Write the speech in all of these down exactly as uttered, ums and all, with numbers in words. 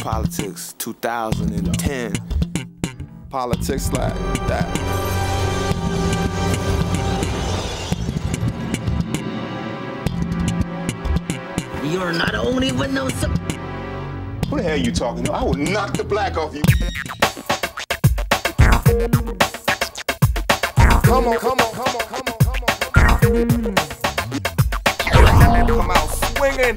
Politix two thousand ten. Politix like that. You're not only with no sub. Who the hell are you talking to? I will knock the black off you. Come on, come on, come on, come on, come on. Come out swinging.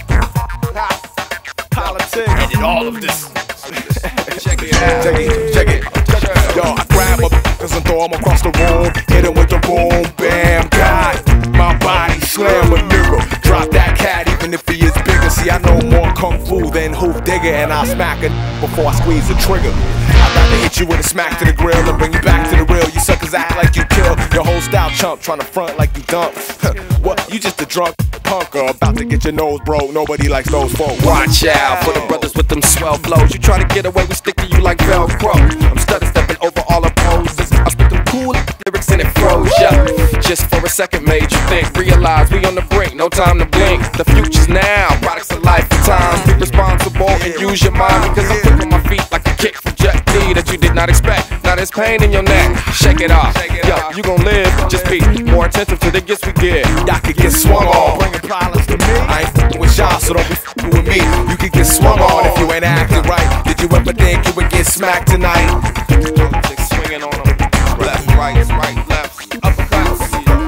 Politics. I did all of this. Check it out. Check it, check it. Yo, I grab a cause and throw him across the room. Hit him with the boom, bam, God. My body slam a nigga. Drop that cat even if he is bigger. See, I know more kung fu than Hoof Digger, and I'll smack it before I squeeze the trigger. I'd rather hit you with a smack to the grill and bring you back to the real. You suckers act like you kill your whole style chump, trying to front like you dump. What? You just a drunk punker about to get your nose broke. Nobody likes those folks. Watch out for the brothers with them swell flows. You try to get away with sticking you like velcro. I'm stutter stepping over all the poses. I spit them cool lyrics and it froze ya. Just for a second made you think. Realize we on the brink, no time to blink. The future's now, products of lifetime. Be responsible and use your mind, because I'm quick on my feet like a kick from Jet D that you did not expect. Now there's pain in your neck, shake it off. Yo, you gon' live, just be more attentive to the gifts we give. Y'all could get swung on, bringing problems to me. I ain't f***ing with y'all, so don't be f***ing with me. You could get swung on if you ain't acting right. Did you ever think you would get smacked tonight? Swinging on them, left, right, right, left, uppercuts.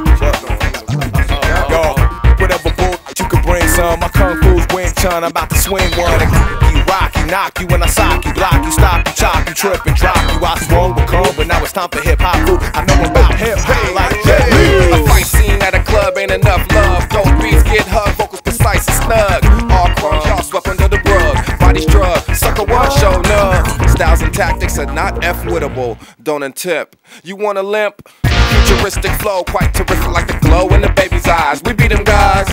Yo, whatever bull you could bring some. My kung fu's Wing Chun, I'm about to swing one. You rock, you knock you when I sock you, block you, stop you, chop you, trip and drop you. I swung with come, but now it's time for hip hop food. I know about hip hop like Jet Li. A fight scene at a club ain't enough love. Dope beats get hugged, vocals precise and snug. All crumbs, y'all swept under the rug. Body's drug, sucker one show nub. Styles and tactics are not F-wittable. Don't untip. You want a limp? Futuristic flow, quite terrific like the glow in the baby's eyes. We beat them guys.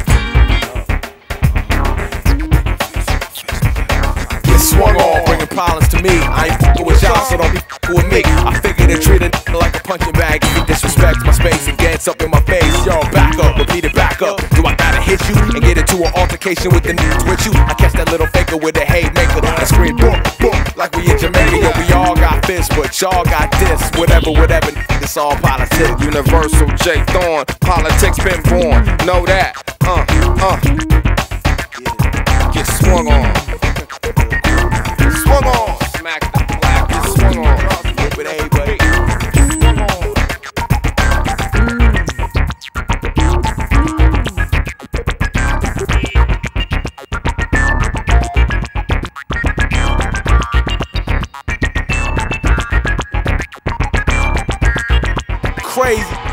Get swung on, bringing problems to me. I ain't f***ing with y'all, so don't be f***ing with me. I figured to treat a n***a like a punching bag. If you disrespect my space and gets up in my face, yo, back up, repeat it, back up. Do I gotta hit you and get into an altercation with the n***s with you? I catch that little faker with a haymaker and scream boom, boom, like we in Jamaica. Yo, we all got fists, but y'all got this. Whatever, whatever, it's all politics. Universal J Thorn, politics been born. Know that, uh, uh. Get swung on. Swung on. Smack the black, get swung on. With everybody. Swung on. Crazy.